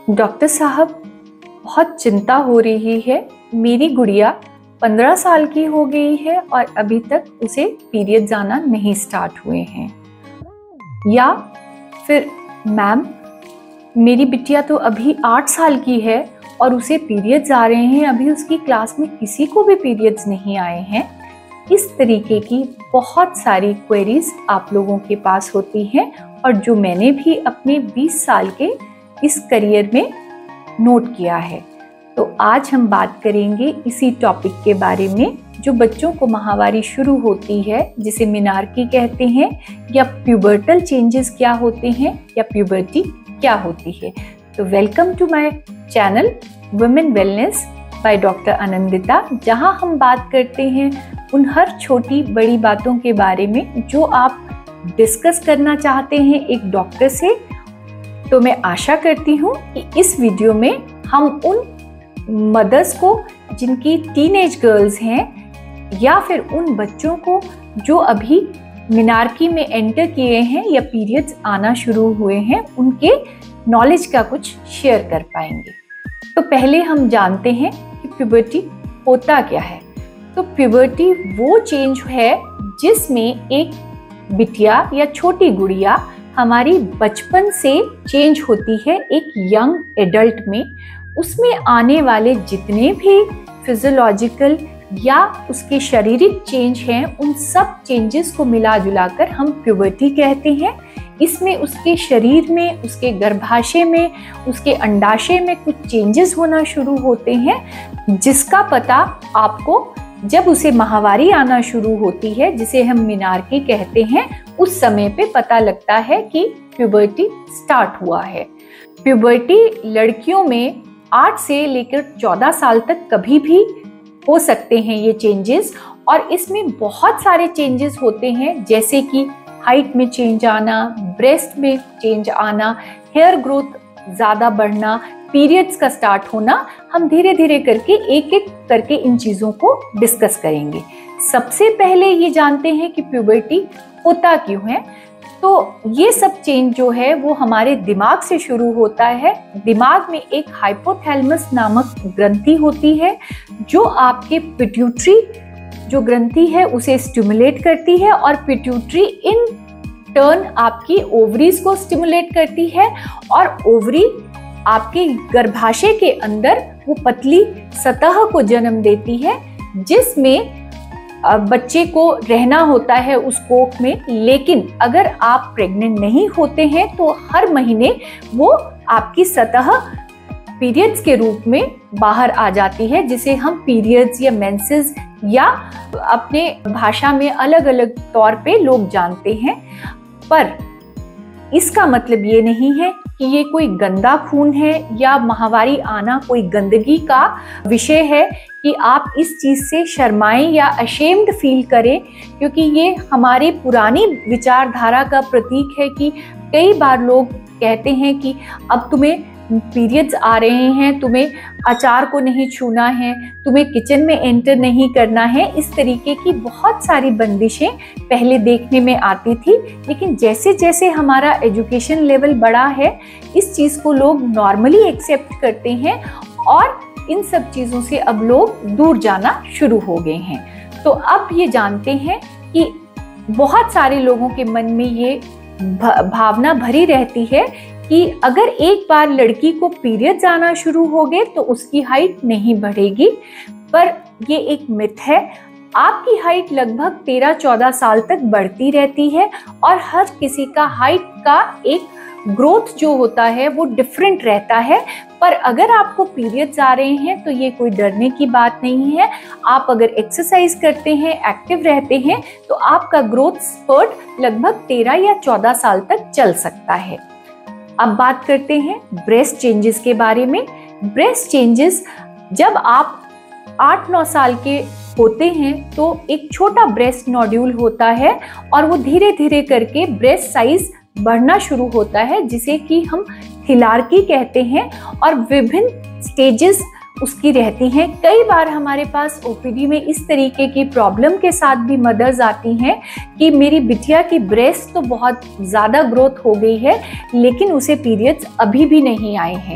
Doctor साहब, बहुत चिंता हो रही है। मेरी गुड़िया 15 साल की हो गई है और अभी तक उसे पीरियड्स आना नहीं स्टार्ट हुए हैं। या फिर मैम, मेरी बिटिया तो अभी 8 साल की है और उसे पीरियड्स आ रहे हैं, अभी उसकी क्लास में किसी को भी पीरियड्स नहीं आए हैं। इस तरीके की बहुत सारी क्वेरीज आप लोगों के पास होती हैं और जो मैंने भी अपने 20 साल के इस करियर में नोट किया है। तो आज हम बात करेंगे इसी टॉपिक के बारे में, जो बच्चों को माहवारी शुरू होती है जिसे मेनार्की कहते हैं, या प्यूबर्टल चेंजेस क्या होते हैं, या प्यूबर्टी क्या होती है। तो welcome to my channel women wellness by doctor Anandita, जहां हम बात करते हैं उन हर छोटी बड़ी बातों के बारे में जो आप डिस्कस करना चाहते हैं एक डॉक्टर से। तो मैं आशा करती हूँ कि इस वीडियो में हम उन मदर्स को जिनकी टीनेज गर्ल्स हैं, या फिर उन बच्चों को जो अभी मेनार्की में एंटर किए हैं या पीरियड्स आना शुरू हुए हैं, उनके नॉलेज का कुछ शेयर कर पाएंगे। तो पहले हम जानते हैं कि प्यूबर्टी होता क्या है। तो प्यूबर्टी वो चेंज है जिसमें एक बिटिया या छोटी गुड़िया हमारी बचपन से चेंज होती है एक यंग एडल्ट में। उसमें आने वाले जितने भी फिजियोलॉजिकल या उसके शारीरिक चेंज हैं, उन सब चेंजेस को मिला जुलाकर हम प्यूबर्टी कहते हैं। इसमें उसके शरीर में, उसके गर्भाशय में, उसके अंडाशय में कुछ चेंजेस होना शुरू होते हैं, जिसका पता आपको जब उसे माहवारी आना शुरू होती है, जिसे हम मेनार्की कहते हैं, उस समय पे पता लगता है कि प्यूबर्टी स्टार्ट हुआ है। प्यूबर्टी लड़कियों में 8 से लेकर 14 साल तक कभी भी हो सकते हैं ये चेंजेस, और इसमें बहुत सारे चेंजेस होते हैं, जैसे कि हाइट में चेंज आना, ब्रेस्ट में चेंज आना, हेयर ग्रोथ ज़्यादा बढ़ना, पीरियड्स का स्टार्ट होना। हम धीरे धीरे करके एक एक करके इन चीज़ों को डिस्कस करेंगे। सबसे पहले ये जानते हैं कि प्यूबर्टी होता क्यों है। तो ये सब चेंज जो है वो हमारे दिमाग से शुरू होता है। दिमाग में एक हाइपोथैलेमस नामक ग्रंथि होती है जो आपके पिट्यूटरी जो ग्रंथि है उसे स्टिमुलेट करती है, और पिट्यूटरी इन टर्न आपकी ओवरीज को स्टिमुलेट करती है, और ओवरी आपके गर्भाशय के अंदर वो पतली सतह को जन्म देती है जिसमें बच्चे को रहना होता है उस कोख में। लेकिन अगर आप प्रेग्नेंट नहीं होते हैं तो हर महीने वो आपकी सतह पीरियड्स के रूप में बाहर आ जाती है, जिसे हम पीरियड्स या मेंसेस या अपने भाषा में अलग अलग तौर पे लोग जानते हैं। पर इसका मतलब ये नहीं है कि ये कोई गंदा खून है या माहवारी आना कोई गंदगी का विषय है कि आप इस चीज़ से शर्माएं या अशेम्ड फील करें, क्योंकि ये हमारी पुरानी विचारधारा का प्रतीक है कि कई बार लोग कहते हैं कि अब तुम्हें पीरियड्स आ रहे हैं, तुम्हें अचार को नहीं छूना है, तुम्हें किचन में एंटर नहीं करना है। इस तरीके की बहुत सारी बंदिशें पहले देखने में आती थी, लेकिन जैसे जैसे हमारा एजुकेशन लेवल बढ़ा है, इस चीज़ को लोग नॉर्मली एक्सेप्ट करते हैं और इन सब चीज़ों से अब लोग दूर जाना शुरू हो गए हैं। तो अब ये जानते हैं कि बहुत सारे लोगों के मन में ये भावना भरी रहती है कि अगर एक बार लड़की को पीरियड्स आना शुरू हो गए तो उसकी हाइट नहीं बढ़ेगी। पर ये एक मिथ है। आपकी हाइट लगभग 13-14 साल तक बढ़ती रहती है, और हर किसी का हाइट का एक ग्रोथ जो होता है वो डिफरेंट रहता है। पर अगर आपको पीरियड्स आ रहे हैं तो ये कोई डरने की बात नहीं है। आप अगर एक्सरसाइज करते हैं, एक्टिव रहते हैं, तो आपका ग्रोथ स्पर्ट लगभग 13 या 14 साल तक चल सकता है। अब बात करते हैं ब्रेस्ट चेंजेस के बारे में। ब्रेस्ट चेंजेस जब आप 8-9 साल के होते हैं तो एक छोटा ब्रेस्ट नोड्यूल होता है, और वो धीरे धीरे करके ब्रेस्ट साइज बढ़ना शुरू होता है, जिसे कि हम हिलार्की कहते हैं, और विभिन्न स्टेजेस उसकी रहती हैं। कई बार हमारे पास ओपीडी में इस तरीके की प्रॉब्लम के साथ भी मदर्स आती हैं कि मेरी बिटिया की ब्रेस्ट तो बहुत ज़्यादा ग्रोथ हो गई है, लेकिन उसे पीरियड्स अभी भी नहीं आए हैं।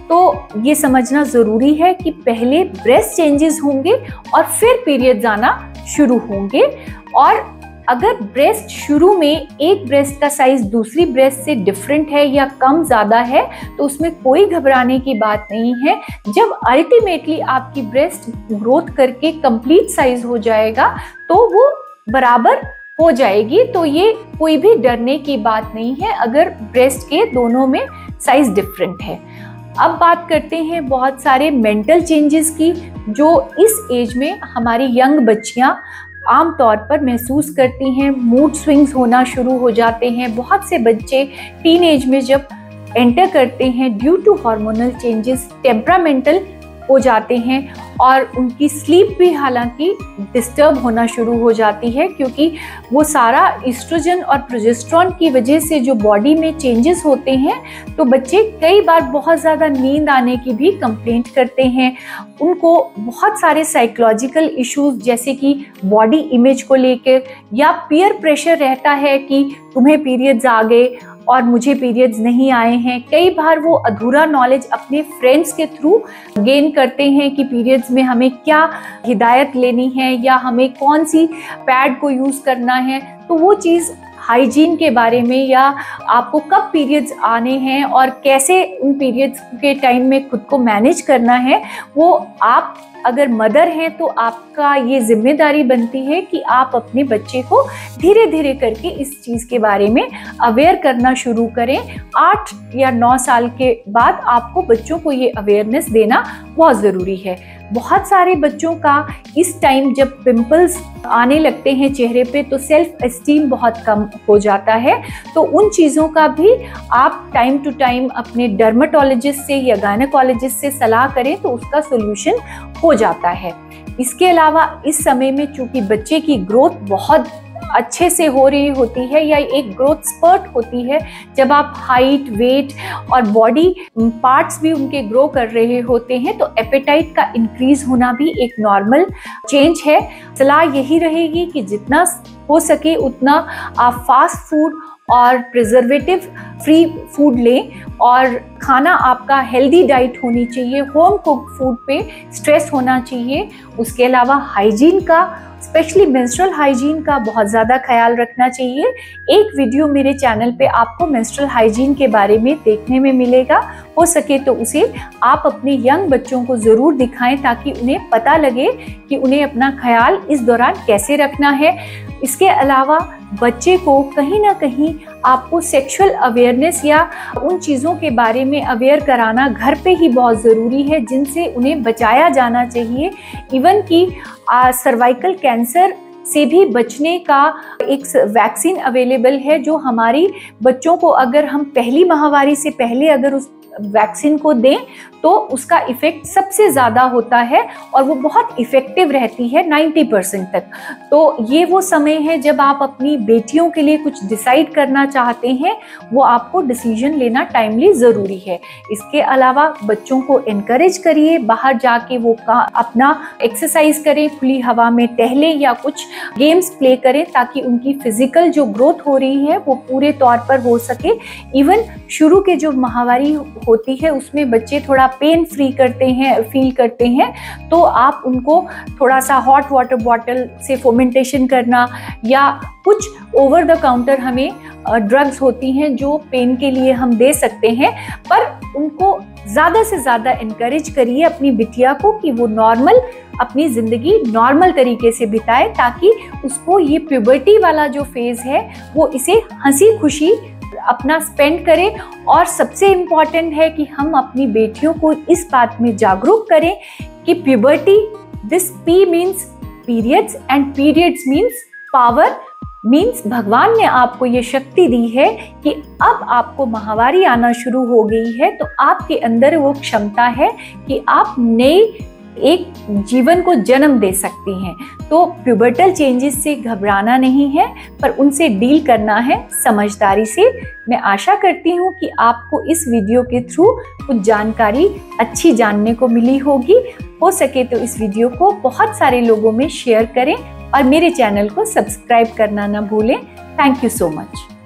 तो ये समझना ज़रूरी है कि पहले ब्रेस्ट चेंजेस होंगे और फिर पीरियड्स आना शुरू होंगे। और अगर ब्रेस्ट शुरू में एक ब्रेस्ट का साइज दूसरी ब्रेस्ट से डिफरेंट है या कम ज़्यादा है तो उसमें कोई घबराने की बात नहीं है। जब अल्टीमेटली आपकी ब्रेस्ट ग्रोथ करके कंप्लीट साइज हो जाएगा तो वो बराबर हो जाएगी, तो ये कोई भी डरने की बात नहीं है अगर ब्रेस्ट के दोनों में साइज डिफरेंट है। अब बात करते हैं बहुत सारे मेंटल चेंजेस की जो इस एज में हमारी यंग बच्चियां आमतौर पर महसूस करती हैं। मूड स्विंग्स होना शुरू हो जाते हैं। बहुत से बच्चे टीन एज में जब एंटर करते हैं due to hormonal changes temperamental हो जाते हैं और उनकी स्लीप भी हालांकि डिस्टर्ब होना शुरू हो जाती है, क्योंकि वो सारा ईस्ट्रोजन और प्रोजेस्टेरॉन की वजह से जो बॉडी में चेंजेस होते हैं तो बच्चे कई बार बहुत ज़्यादा नींद आने की भी कंप्लेंट करते हैं। उनको बहुत सारे साइकोलॉजिकल इश्यूज जैसे कि बॉडी इमेज को लेकर या पीयर प्रेशर रहता है कि तुम्हें पीरियड्स आ गए और मुझे पीरियड्स नहीं आए हैं। कई बार वो अधूरा नॉलेज अपने फ्रेंड्स के थ्रू गेन करते हैं कि पीरियड्स में हमें क्या हिदायत लेनी है या हमें कौन सी पैड को यूज़ करना है। तो वो चीज़ हाइजीन के बारे में या आपको कब पीरियड्स आने हैं और कैसे उन पीरियड्स के टाइम में खुद को मैनेज करना है, वो आप अगर मदर हैं तो आपका ये जिम्मेदारी बनती है कि आप अपने बच्चे को धीरे धीरे करके इस चीज़ के बारे में अवेयर करना शुरू करें। 8 या 9 साल के बाद आपको बच्चों को ये अवेयरनेस देना बहुत ज़रूरी है। बहुत सारे बच्चों का इस टाइम जब पिंपल्स आने लगते हैं चेहरे पे तो सेल्फ एस्टीम बहुत कम हो जाता है। तो उन चीज़ों का भी आप टाइम टू टाइम अपने डर्मेटोलॉजिस्ट से या गायनेकोलॉजिस्ट से सलाह करें तो उसका सोल्यूशन हो जाता है। इसके अलावा इस समय में चूंकि बच्चे की ग्रोथ बहुत अच्छे से हो रही होती है या एक ग्रोथ स्पर्ट होती है, जब आप हाइट, वेट और बॉडी पार्ट्स भी उनके ग्रो कर रहे होते हैं तो एपेटाइट का इंक्रीज होना भी एक नॉर्मल चेंज है। सलाह यही रहेगी कि जितना हो सके उतना आप फास्ट फूड और प्रिजर्वेटिव फ्री फूड लें और खाना आपका हेल्दी डाइट होनी चाहिए। होम कुक फूड पे स्ट्रेस होना चाहिए। उसके अलावा हाइजीन का, स्पेशली मेंस्ट्रुअल हाइजीन का बहुत ज़्यादा ख्याल रखना चाहिए। एक वीडियो मेरे चैनल पे आपको मेंस्ट्रुअल हाइजीन के बारे में देखने में मिलेगा। हो सके तो उसे आप अपने यंग बच्चों को ज़रूर दिखाएं ताकि उन्हें पता लगे कि उन्हें अपना ख्याल इस दौरान कैसे रखना है। इसके अलावा बच्चे को कहीं ना कहीं आपको सेक्सुअल अवेयरनेस या उन चीज़ों के बारे में अवेयर कराना घर पे ही बहुत ज़रूरी है जिनसे उन्हें बचाया जाना चाहिए। इवन कि सर्वाइकल कैंसर से भी बचने का एक वैक्सीन अवेलेबल है जो हमारी बच्चों को अगर हम पहली महामारी से पहले अगर उस वैक्सीन को दें तो उसका इफेक्ट सबसे ज़्यादा होता है और वो बहुत इफ़ेक्टिव रहती है 90% तक। तो ये वो समय है जब आप अपनी बेटियों के लिए कुछ डिसाइड करना चाहते हैं, वो आपको डिसीजन लेना टाइमली ज़रूरी है। इसके अलावा बच्चों को इनकरेज करिए, बाहर जाके वो अपना एक्सरसाइज करें, खुली हवा में टहलें या कुछ गेम्स प्ले करें ताकि उनकी फिजिकल जो ग्रोथ हो रही है वो पूरे तौर पर हो सके। इवन शुरू के जो माहवारी होती है उसमें बच्चे थोड़ा पेन फ्री फील करते हैं तो आप उनको थोड़ा सा हॉट वाटर बॉटल से फोमेंटेशन करना या कुछ ओवर द काउंटर हमें ड्रग्स होती हैं जो पेन के लिए हम दे सकते हैं, पर उनको ज़्यादा से ज़्यादा इनकरेज करिए अपनी बिटिया को कि वो नॉर्मल अपनी ज़िंदगी नॉर्मल तरीके से बिताए ताकि उसको ये प्यूबर्टी वाला जो फेज़ है वो इसे हंसी खुशी अपना स्पेंड करें। और सबसे इम्पॉर्टेंट है कि हम अपनी बेटियों को इस बात में जागरूक करें कि puberty, this P means periods and periods means power, means भगवान ने आपको ये शक्ति दी है कि अब आपको माहवारी आना शुरू हो गई है तो आपके अंदर वो क्षमता है कि आप नए एक जीवन को जन्म दे सकती हैं। तो प्यूबर्टल चेंजेस से घबराना नहीं है पर उनसे डील करना है समझदारी से। मैं आशा करती हूँ कि आपको इस वीडियो के थ्रू कुछ जानकारी अच्छी जानने को मिली होगी। हो सके तो इस वीडियो को बहुत सारे लोगों में शेयर करें और मेरे चैनल को सब्सक्राइब करना ना भूलें। Thank you so much.